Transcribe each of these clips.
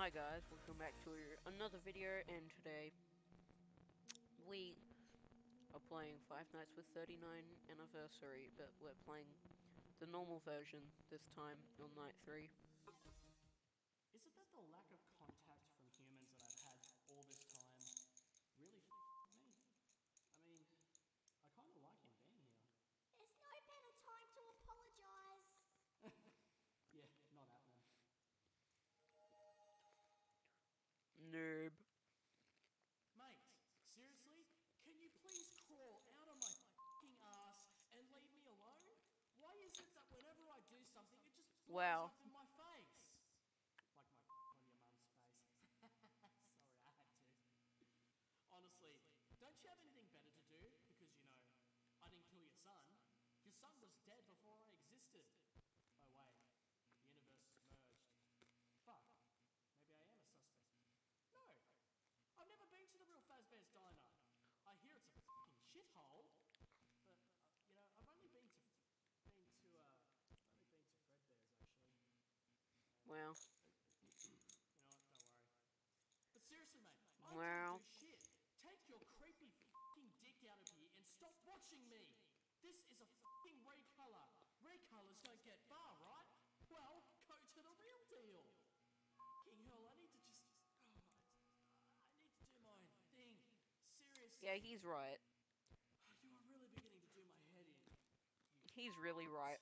Hi guys, welcome back to another video, and today we are playing Five Nights with 39 Anniversary, but we're playing the normal version this time on night 3. Isn't that the lack of contact from humans that I've had all this time really me? I mean, I kind of like him being here. There's no better time to apologise. Yeah, not happening. Noob. Mate, seriously? Can you please crawl out of my fucking ass and leave me alone? Why is it that whenever I do something, it just blows Wow. up in my face? Like my on your mum's face. Sorry, I had to. Honestly, don't you have anything better to do? Because, you know, I didn't kill your son. Your son was dead before I existed. Oh wait, the universe is merged. Fuck, maybe I am a suspect. No, I've never been to the real Fazbear's Diner. I hear it's a fucking shithole, but you know, I've only been to Fredbear's actually. Wow. You know what? Don't worry. But seriously, mate, I Wow. didn't do shit. Take your creepy fucking dick out of here and stop watching me. This is a fucking recolor. Recolors don't get far, right? Well, go to the real deal. Fucking hell, I need to just. I need to do my own thing. Seriously. Yeah, he's right. You are really beginning to do my head in. He's really right.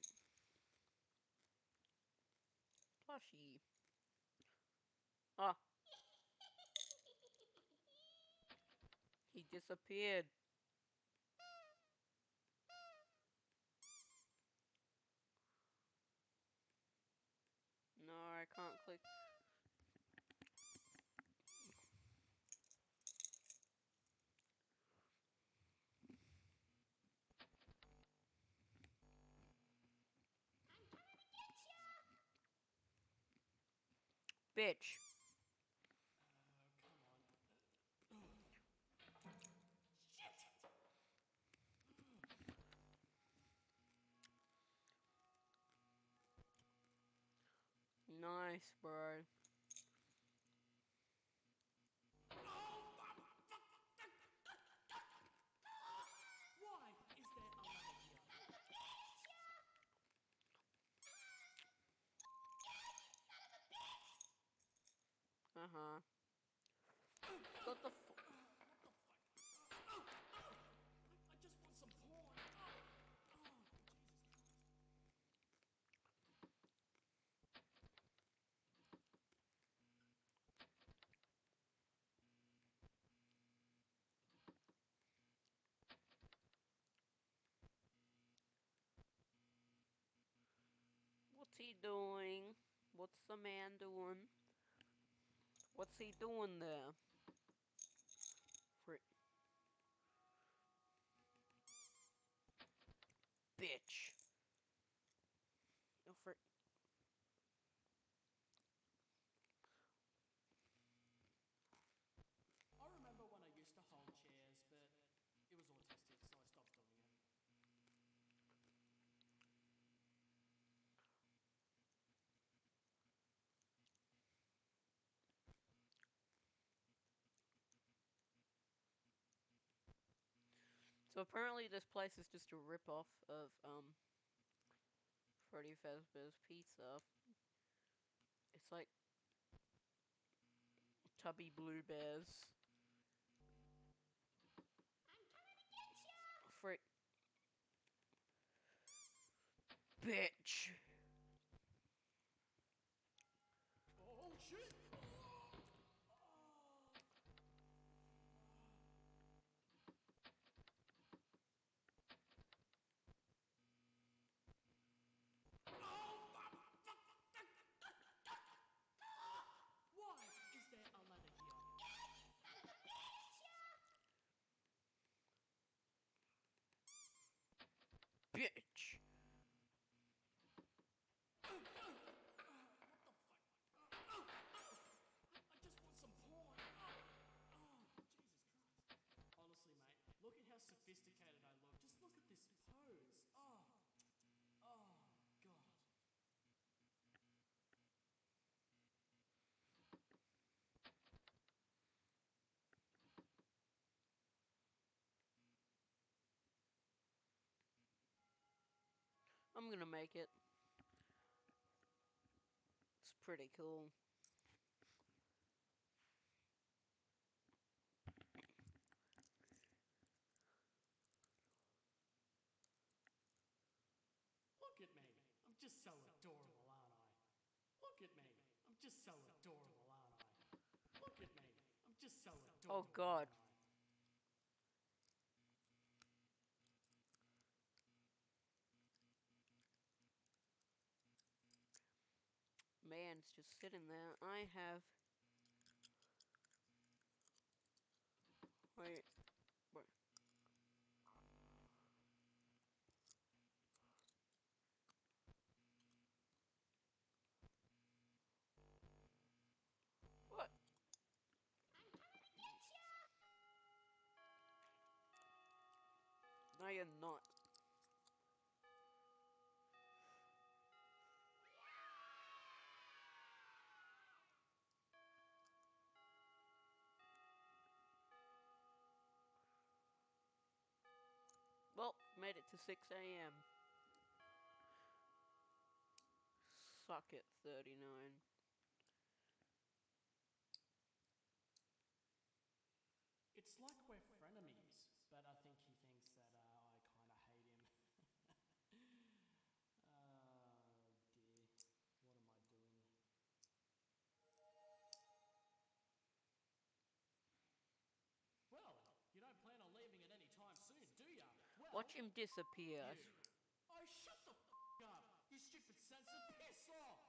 Plushie. Ah. He disappeared. No, I can't click. I'm coming to get you! Bitch. Come on. Shit! Nice, bro. Why is there a ladder here? Uh-huh. What the f- What the fuck? I just want some porn. Jesus Christ. What's he doing? What's the man doing? What's he doing there? Frick. Bitch. Oh, frick. I remember when I used to hold chairs, but it was autistic, so I stopped doing it. So apparently this place is just a rip-off of, Freddy Fazbear's Pizza. It's like Tubby Blue Bears. I'm coming to get you! Frick. Bitch. Oh shit! Why is there a ladder here? Bitch. What the fuck? I just want some porn. Jesus Christ. Honestly, mate, look at how sophisticated I look. Just look at this pose. Oh, God. I'm gonna make it. It's pretty cool. Look at me. I'm just so adorable, aren't I? Look at me. I'm just so adorable, aren't I? Look at me. I'm just so adorable. Oh god. Aren't I? Man's just sitting there. I have... Wait. Wait. What? I'm coming to get ya! No, you're not. Well, made it to 6 a.m. Suck it, 39. It's like we're frenemies, but I think he thinks that I kind of hate him. Oh dear, what am I doing? Well, you don't plan on leaving at any time soon, do ya? Well, Watch him disappear. you. Oh, shut the up, you stupid censor, piss off!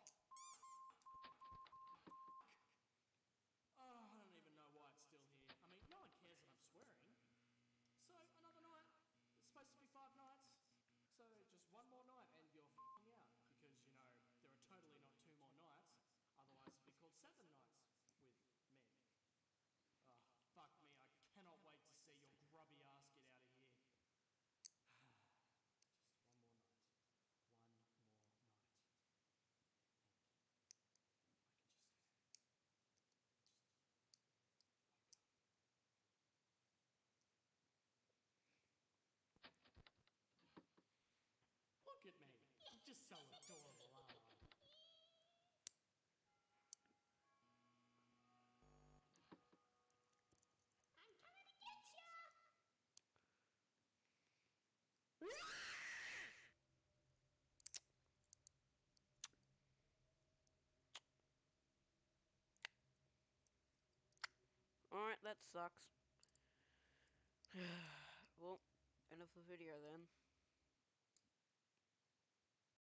Oh, I don't even know why it's still here. I mean, no one cares that I'm swearing. So, another night. It's supposed to be 5 nights. So, just one more night and you're f***ing out. Because, you know, there are totally not 2 more nights. Otherwise, it'd be called 7 nights with me. Oh, fuck me. I cannot wait to see your grubby ass get out of here. Just one more night. One more night. Look at me. I'm just so adorable, aren't I? I'm coming to get ya! Alright, that sucks. Well, end of the video then.